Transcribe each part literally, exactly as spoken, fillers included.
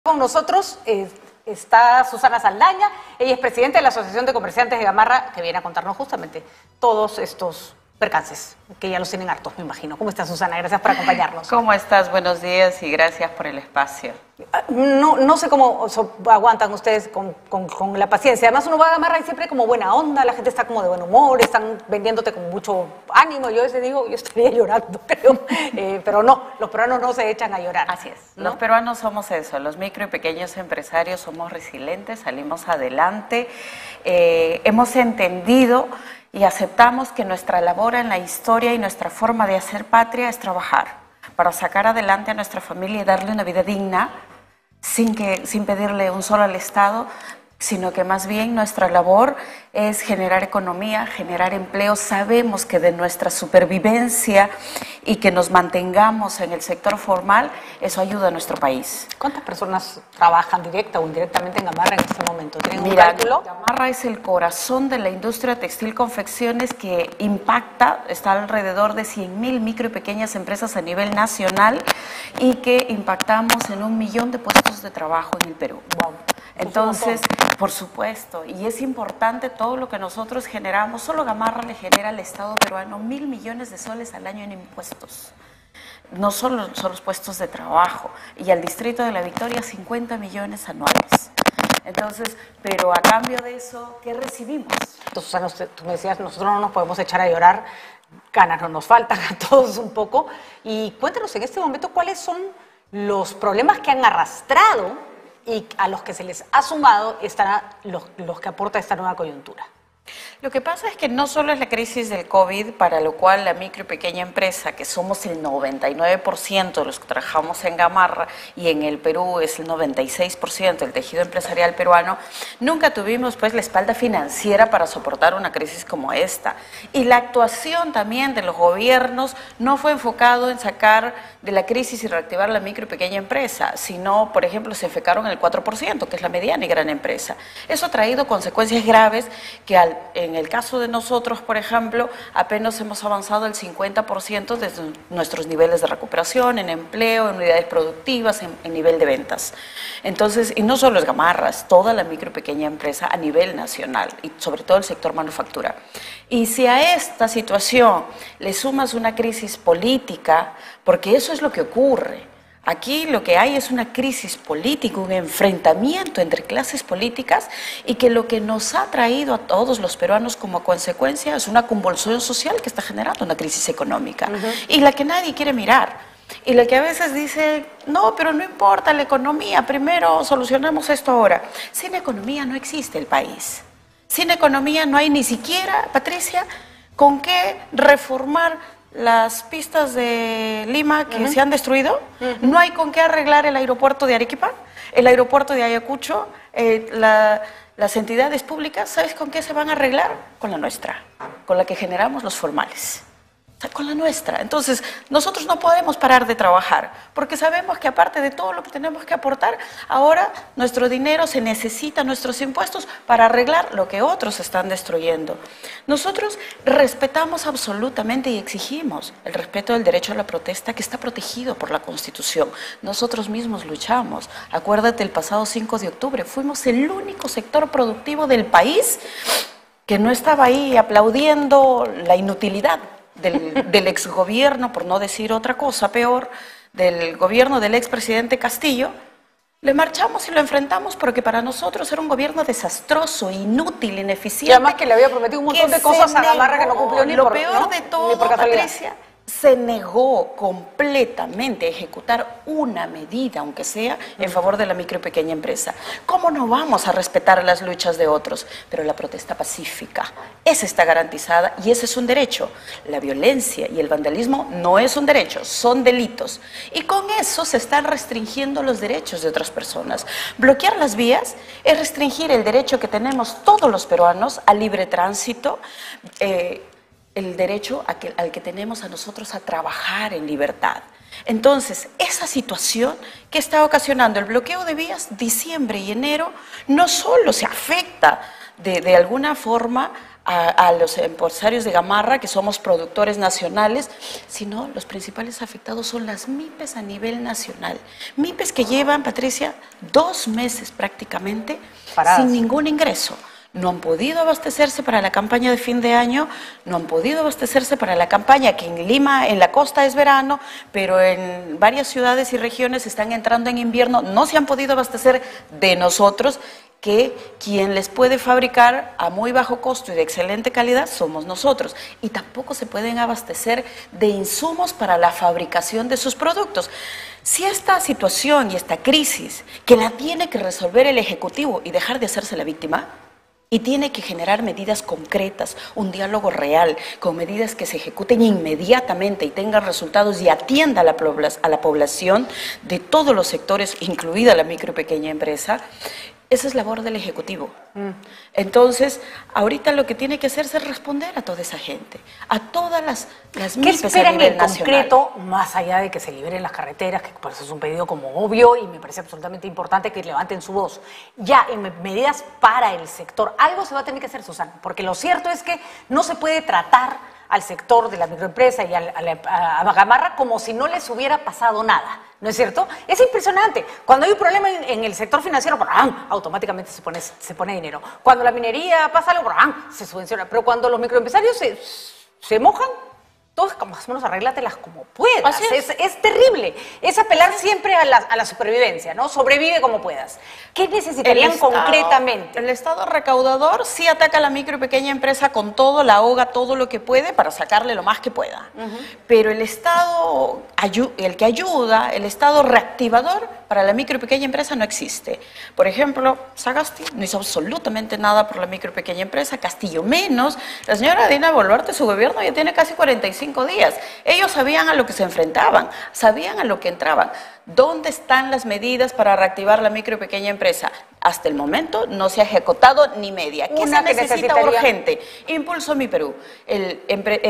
Con nosotros eh, está Susana Saldaña, ella es presidenta de la Asociación de Comerciantes de Gamarra, que viene a contarnos justamente todos estos percances, que ya los tienen hartos, me imagino. ¿Cómo está, Susana? Gracias por acompañarnos. ¿Cómo estás? Buenos días y gracias por el espacio. No, no sé cómo so, aguantan ustedes con, con, con la paciencia. Además, uno va a Gamarra y siempre como buena onda, la gente está como de buen humor, están vendiéndote con mucho ánimo. Yo a veces digo, yo estaría llorando, creo. Eh, pero no, los peruanos no se echan a llorar. Así es. ¿No? Los peruanos somos eso, los micro y pequeños empresarios somos resilientes, salimos adelante, eh, hemos entendido y aceptamos que nuestra labor en la historia y nuestra forma de hacer patria es trabajar para sacar adelante a nuestra familia y darle una vida digna sin, que, sin pedirle un solo al Estado, sino que más bien nuestra labor es generar economía, generar empleo. Sabemos que de nuestra supervivencia y que nos mantengamos en el sector formal, eso ayuda a nuestro país. ¿Cuántas personas trabajan directa o indirectamente en Gamarra en este momento? ¿Tienen Mira, un cálculo? Gamarra es el corazón de la industria textil confecciones que impacta, está alrededor de cien mil micro y pequeñas empresas a nivel nacional y que impactamos en un millón de puestos de trabajo en el Perú. Wow. Entonces, por supuesto, y es importante todo lo que nosotros generamos. Solo Gamarra le genera al Estado peruano mil millones de soles al año en impuestos. No solo son los puestos de trabajo, y al Distrito de la Victoria cincuenta millones anuales. Entonces, pero a cambio de eso, ¿qué recibimos? Entonces, Susana, usted, tú me decías, nosotros no nos podemos echar a llorar, ganas no nos faltan a todos un poco. Y cuéntanos en este momento cuáles son los problemas que han arrastrado y a los que se les ha sumado están los, los que aporta esta nueva coyuntura. Lo que pasa es que no solo es la crisis del COVID, para lo cual la micro y pequeña empresa, que somos el noventa y nueve por ciento de los que trabajamos en Gamarra y en el Perú es el noventa y seis por ciento del tejido empresarial peruano, nunca tuvimos pues la espalda financiera para soportar una crisis como esta. Y la actuación también de los gobiernos no fue enfocado en sacar de la crisis y reactivar la micro y pequeña empresa, sino, por ejemplo, se enfocaron en el cuatro por ciento, que es la mediana y gran empresa. Eso ha traído consecuencias graves que al en el caso de nosotros, por ejemplo, apenas hemos avanzado el cincuenta por ciento desde nuestros niveles de recuperación, en empleo, en unidades productivas, en, en nivel de ventas. Entonces, y no solo es Gamarra, es toda la micro y pequeña empresa a nivel nacional y sobre todo el sector manufactura. Y si a esta situación le sumas una crisis política, porque eso es lo que ocurre. Aquí lo que hay es una crisis política, un enfrentamiento entre clases políticas y que lo que nos ha traído a todos los peruanos como consecuencia es una convulsión social que está generando una crisis económica uh-huh. y la que nadie quiere mirar. Y la que a veces dice, no, pero no importa la economía, primero solucionamos esto ahora. Sin economía no existe el país. Sin economía no hay ni siquiera, Patricia, con qué reformar las pistas de Lima que uh-huh. se han destruido, uh-huh. no hay con qué arreglar el aeropuerto de Arequipa, el aeropuerto de Ayacucho, eh, la, las entidades públicas, ¿sabes con qué se van a arreglar? Con la nuestra, con la que generamos los formales. Con la nuestra. Entonces, nosotros no podemos parar de trabajar, porque sabemos que aparte de todo lo que tenemos que aportar, ahora nuestro dinero se necesita, nuestros impuestos, para arreglar lo que otros están destruyendo. Nosotros respetamos absolutamente y exigimos el respeto del derecho a la protesta que está protegido por la Constitución. Nosotros mismos luchamos. Acuérdate, el pasado cinco de octubre fuimos el único sector productivo del país que no estaba ahí aplaudiendo la inutilidad Del, del exgobierno, por no decir otra cosa peor, del gobierno del expresidente Castillo. Le marchamos y lo enfrentamos porque para nosotros era un gobierno desastroso, inútil, ineficiente. Y además que le había prometido un montón de cosas a Gamarra que no cumplió ni por, por, lo peor ¿no? de todo, Patricia, se negó completamente a ejecutar una medida, aunque sea en favor de la micro y pequeña empresa. ¿Cómo no vamos a respetar las luchas de otros? Pero la protesta pacífica, esa está garantizada y ese es un derecho. La violencia y el vandalismo no es un derecho, son delitos. Y con eso se están restringiendo los derechos de otras personas. Bloquear las vías es restringir el derecho que tenemos todos los peruanos a libre tránsito, eh, el derecho a que, al que tenemos a nosotros a trabajar en libertad. Entonces, esa situación que está ocasionando el bloqueo de vías, diciembre y enero, no solo se afecta de, de alguna forma a, a los empresarios de gamarra, que somos productores nacionales, sino los principales afectados son las MIPES a nivel nacional. MIPES que llevan, Patricia, dos meses prácticamente Paradas. sin ningún ingreso. No han podido abastecerse para la campaña de fin de año, no han podido abastecerse para la campaña que en Lima, en la costa es verano, pero en varias ciudades y regiones están entrando en invierno, no se han podido abastecer de nosotros, que quien les puede fabricar a muy bajo costo y de excelente calidad somos nosotros. Y tampoco se pueden abastecer de insumos para la fabricación de sus productos. Si esta situación y esta crisis, que la tiene que resolver el Ejecutivo y dejar de hacerse la víctima, y tiene que generar medidas concretas, un diálogo real, con medidas que se ejecuten inmediatamente y tengan resultados y atienda a la, a la población de todos los sectores, incluida la micro y pequeña empresa. Esa es labor del Ejecutivo. Mm. Entonces, ahorita lo que tiene que hacerse es responder a toda esa gente, a todas las, las MIPES a nivel nacional. ¿Qué esperan en concreto, más allá de que se liberen las carreteras, que por eso es un pedido como obvio y me parece absolutamente importante que levanten su voz? Ya, en medidas para el sector, algo se va a tener que hacer, Susana, porque lo cierto es que no se puede tratar al sector de la microempresa y a, la, a, la, a gamarra como si no les hubiera pasado nada, ¿no es cierto? Es impresionante. Cuando hay un problema en, en el sector financiero, ¡bram!, automáticamente se pone, se pone dinero. Cuando la minería pasa algo, ¡bram!, se subvenciona. Pero cuando los microempresarios se, se mojan, todos más o menos arréglatelas como puedas. Es. Es, es terrible. Es apelar siempre a la, a la supervivencia, ¿no? Sobrevive como puedas. ¿Qué necesitarían el estado, concretamente? El Estado recaudador sí ataca a la micro y pequeña empresa con todo, la ahoga todo lo que puede para sacarle lo más que pueda. Uh-huh. Pero el Estado, el que ayuda, el Estado reactivador para la micro y pequeña empresa no existe. Por ejemplo, Sagasti no hizo absolutamente nada por la micro y pequeña empresa, Castillo menos. La señora Dina Boluarte, su gobierno ya tiene casi cuarenta y cinco días. Ellos sabían a lo que se enfrentaban, sabían a lo que entraban. ¿Dónde están las medidas para reactivar la micro y pequeña empresa? Hasta el momento no se ha ejecutado ni media. ¿Qué Una se necesita urgente? Impulso Mi Perú. El,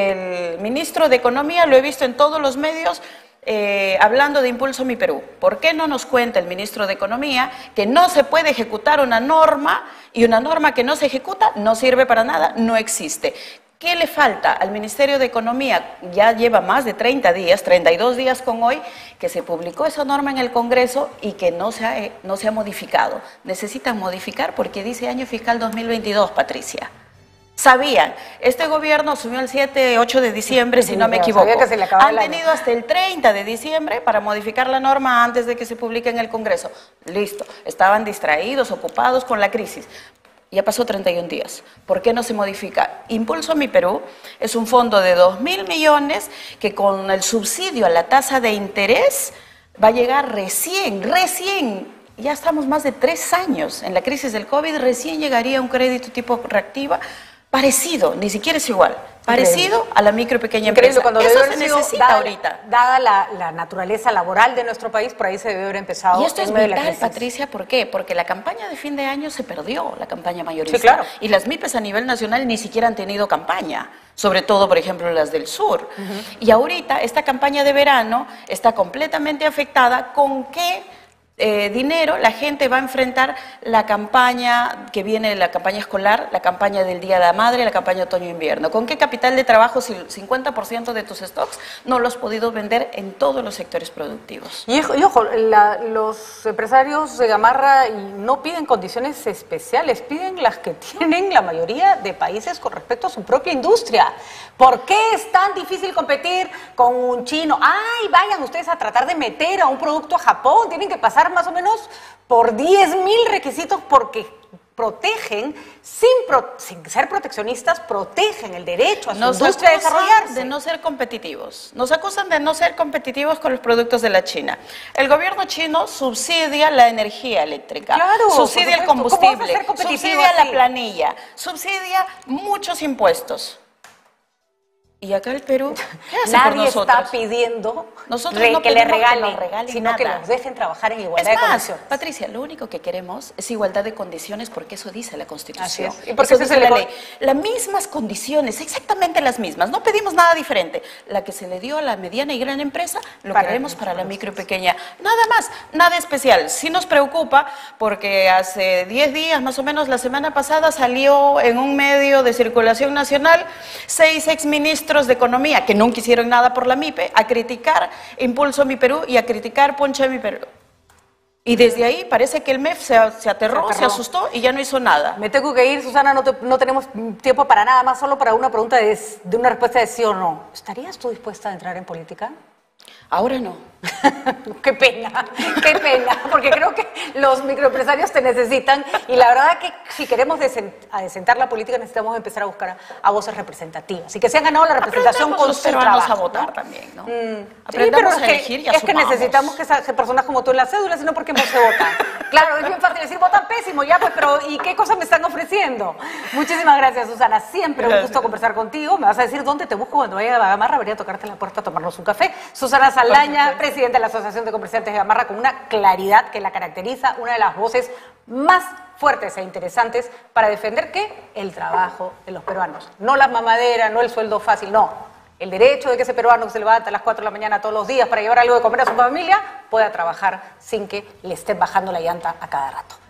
el ministro de Economía, lo he visto en todos los medios, Eh, hablando de Impulso Mi Perú. ¿Por qué no nos cuenta el ministro de Economía que no se puede ejecutar una norma y una norma que no se ejecuta no sirve para nada, no existe? ¿Qué le falta al Ministerio de Economía? Ya lleva más de treinta días, treinta y dos días con hoy, que se publicó esa norma en el Congreso y que no se ha, no se ha modificado. Necesitan modificar porque dice año fiscal dos mil veintidós, Patricia. Sabían, este gobierno asumió el siete, ocho de diciembre, si no me equivoco. Que se le Han tenido hasta el treinta de diciembre para modificar la norma antes de que se publique en el Congreso. Listo, estaban distraídos, ocupados con la crisis. Ya pasó treinta y un días. ¿Por qué no se modifica? Impulso Mi Perú es un fondo de dos mil millones que con el subsidio a la tasa de interés va a llegar recién, recién. Ya estamos más de tres años en la crisis del COVID, recién llegaría un crédito tipo reactiva parecido, ni siquiera es igual, parecido Increíble. a la micro y pequeña Increíble. empresa. Cuando Eso se necesita dada, ahorita. Dada la, la naturaleza laboral de nuestro país, por ahí se debe haber empezado. Y esto en es medio vital, de la Patricia, ¿por qué? Porque la campaña de fin de año se perdió, la campaña mayorista. Sí, claro. Y las MIPES a nivel nacional ni siquiera han tenido campaña, sobre todo, por ejemplo, las del sur. Uh-huh. Y ahorita esta campaña de verano está completamente afectada. ¿Con qué Eh, dinero la gente va a enfrentar la campaña que viene, la campaña escolar, la campaña del Día de la Madre, la campaña otoño-invierno? ¿Con qué capital de trabajo si el cincuenta por ciento de tus stocks no los has podido vender en todos los sectores productivos? Y, y ojo, la, los empresarios de gamarra no piden condiciones especiales, piden las que tienen la mayoría de países con respecto a su propia industria. ¿Por qué es tan difícil competir con un chino? ¡Ay, vayan ustedes a tratar de meter a un producto a Japón! Tienen que pasar más o menos por diez mil requisitos porque protegen, sin, pro, sin ser proteccionistas, protegen el derecho a su Nos industria de desarrollarse. de no ser competitivos. Nos acusan de no ser competitivos con los productos de la China. El gobierno chino subsidia la energía eléctrica, claro, subsidia el combustible, subsidia así? la planilla, subsidia muchos impuestos. Y acá el Perú, ¿qué hace Nadie por nosotros? está pidiendo Nosotros re- no que le pedimos que regalen, nos regalen sino que nada. nos dejen trabajar en igualdad Es de más, condiciones. Patricia, lo único que queremos es igualdad de condiciones porque eso dice la Constitución. Así es. ¿Y por qué Eso ese dice es el la eco- ley. Las mismas condiciones, exactamente las mismas. No pedimos nada diferente. La que se le dio a la mediana y gran empresa, lo Para queremos las para la micro y pequeña. Nada más, nada especial. Sí nos preocupa porque hace diez días, más o menos, la semana pasada salió en un medio de circulación nacional seis exministros de Economía que no quisieron nada por la MIPE, a criticar Impulso Mi Perú y a criticar Poncha Mi Perú. Y desde ahí parece que el M E F se, se, aterró, Se aterró. se asustó y ya no hizo nada. Me tengo que ir, Susana, no, te- no tenemos tiempo para nada más, solo para una pregunta de, de una respuesta de sí o no. ¿Estarías tú dispuesta a entrar en política? Ahora no. Qué pena, qué pena, porque creo que los microempresarios te necesitan y la verdad que si queremos desen- adecentar la política necesitamos empezar a buscar a, a voces representativas y que se han ganado la representación Aprendamos con los su peruanos trabajo, a votar ¿no? también, ¿no? Mm, sí, Aprendamos pero a es elegir y que, es que asumamos. necesitamos que esas personas como tú en la cédula, sino porque no se votan. Claro, es bien fácil decir, votan pésimo, ya, pues, pero ¿y qué cosas me están ofreciendo? Muchísimas gracias, Susana. Siempre un Gracias. gusto conversar contigo. Me vas a decir dónde te busco cuando vaya a Gamarra, debería tocarte la puerta a tomarnos un café. Susana Saldaña, presidenta de la Asociación de Comerciantes de Gamarra, con una claridad que la caracteriza, una de las voces más fuertes e interesantes para defender ¿qué? El trabajo de los peruanos. No las mamaderas, no el sueldo fácil, no. El derecho de que ese peruano que se levanta a las cuatro de la mañana todos los días para llevar algo de comer a su familia pueda trabajar sin que le estén bajando la llanta a cada rato.